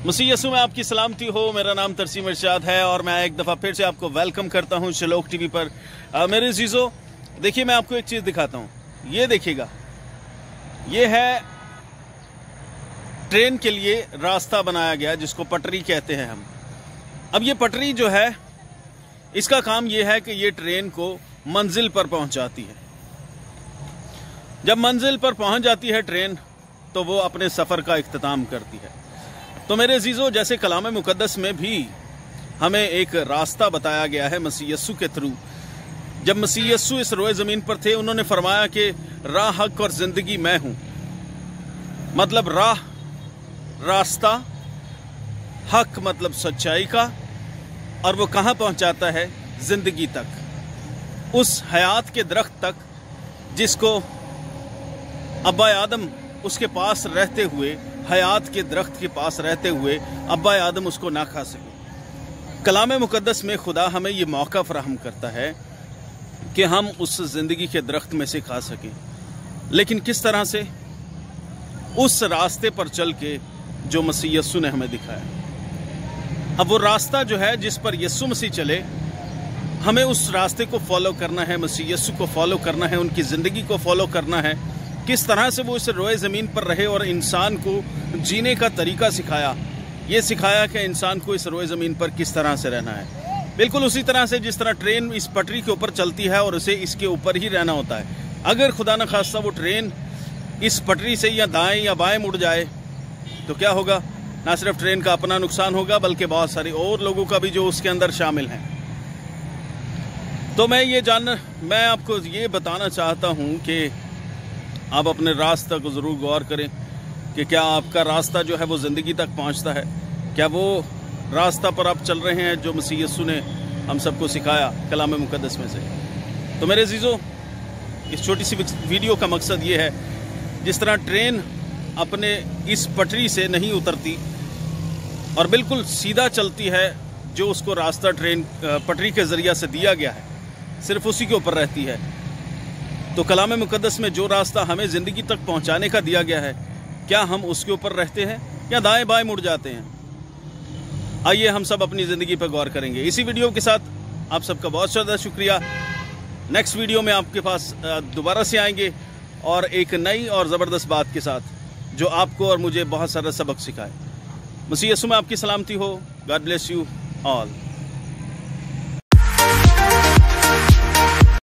मसीह यसू में आपकी सलामती हो। मेरा नाम तरसीम इरशाद है और मैं एक दफ़ा फिर से आपको वेलकम करता हूं शलोक टीवी पर। मेरे अजीज़ों, देखिए मैं आपको एक चीज़ दिखाता हूं। ये देखिएगा, ये है ट्रेन के लिए रास्ता बनाया गया जिसको पटरी कहते हैं हम। अब ये पटरी जो है, इसका काम ये है कि ये ट्रेन को मंजिल पर पहुंचाती है। जब मंजिल पर पहुंच जाती है ट्रेन, तो वो अपने सफ़र का इख्तिताम करती है। तो मेरे अजीज़ों, जैसे कलाम मुकद्दस में भी हमें एक रास्ता बताया गया है मसीह यस्सू के थ्रू। जब मसीह यस्सू इस रोए ज़मीन पर थे, उन्होंने फरमाया कि राह, हक और ज़िंदगी मैं हूँ। मतलब राह, रास्ता, हक मतलब सच्चाई का, और वो कहाँ पहुँचाता है? ज़िंदगी तक, उस हयात के दरख्त तक जिसको अब्बा आदम उसके पास रहते हुए, हयात के दरख्त के पास रहते हुए अब्बा आदम उसको ना खा सके। कलाम मुकद्दस में खुदा हमें ये मौका फराहम करता है कि हम उस ज़िंदगी के दरख्त में से खा सकें। लेकिन किस तरह से? उस रास्ते पर चल के जो मसीह यस्सू ने हमें दिखाया। अब वो रास्ता जो है जिस पर यस्सू मसीह चले, हमें उस रास्ते को फॉलो करना है, मसीह यस्सू को फॉलो करना है, उनकी ज़िंदगी को फॉलो करना है। किस तरह से वो इस रोए ज़मीन पर रहे और इंसान को जीने का तरीका सिखाया। ये सिखाया कि इंसान को इस रोए ज़मीन पर किस तरह से रहना है। बिल्कुल उसी तरह से जिस तरह ट्रेन इस पटरी के ऊपर चलती है और उसे इसके ऊपर ही रहना होता है। अगर खुदा न खास्ता वो ट्रेन इस पटरी से या दाएं या बाएं मुड़ जाए तो क्या होगा? ना सिर्फ ट्रेन का अपना नुकसान होगा, बल्कि बहुत सारे और लोगों का भी जो उसके अंदर शामिल हैं। तो मैं आपको ये बताना चाहता हूँ कि आप अपने रास्ते को ज़रूर गौर करें कि क्या आपका रास्ता जो है वो ज़िंदगी तक पहुंचता है। क्या वो रास्ता पर आप चल रहे हैं जो मसीह यस्सू ने हम सबको सिखाया कलाम मुकद्दस में से। तो मेरे अजीज़ों, इस छोटी सी वीडियो का मकसद ये है, जिस तरह ट्रेन अपने इस पटरी से नहीं उतरती और बिल्कुल सीधा चलती है, जो उसको रास्ता ट्रेन पटरी के ज़रिया से दिया गया है, सिर्फ उसी के ऊपर रहती है। तो कलाम मुकद्दस में जो रास्ता हमें ज़िंदगी तक पहुंचाने का दिया गया है, क्या हम उसके ऊपर रहते हैं या दाएं बाएं मुड़ जाते हैं? आइए हम सब अपनी ज़िंदगी पर गौर करेंगे। इसी वीडियो के साथ आप सबका बहुत ज़्यादा शुक्रिया। नेक्स्ट वीडियो में आपके पास दोबारा से आएंगे और एक नई और ज़बरदस्त बात के साथ, जो आपको और मुझे बहुत सारा सबक सिखाए। मसीह यस्सू में आपकी सलामती हो। God bless you all.